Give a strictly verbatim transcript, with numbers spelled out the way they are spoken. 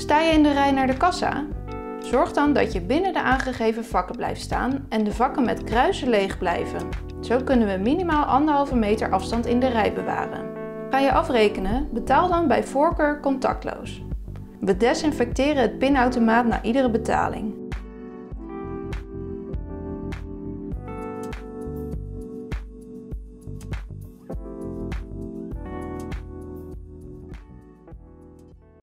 Sta je in de rij naar de kassa? Zorg dan dat je binnen de aangegeven vakken blijft staan en de vakken met kruisen leeg blijven. Zo kunnen we minimaal anderhalve meter afstand in de rij bewaren. Ga je afrekenen? Betaal dan bij voorkeur contactloos. We desinfecteren het pinautomaat na iedere betaling.